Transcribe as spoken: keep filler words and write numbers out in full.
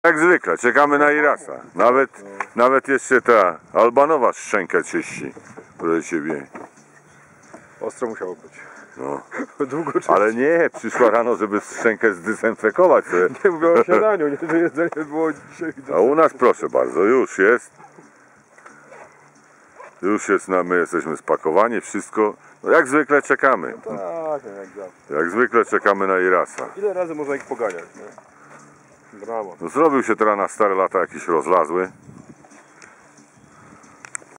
Jak zwykle, czekamy na Irasa. Nawet, nawet jeszcze ta Albanowa szczękę czyści. Proszę ciebie. Ostro musiało być. No. Długo czyścić. Ale nie, przyszła rano, żeby szczękę zdezynfekować. Nie mówię o śniadaniu, nie, że jedzenie było dzisiaj. A u nas proszę bardzo, już jest. Już jest, na, my jesteśmy spakowani, wszystko. No jak zwykle czekamy. Tak, jak zawsze. Jak zwykle czekamy na Irasa. Ile razy można ich poganiać, nie? Brawo. No, zrobił się teraz na stare lata jakiś rozlazły.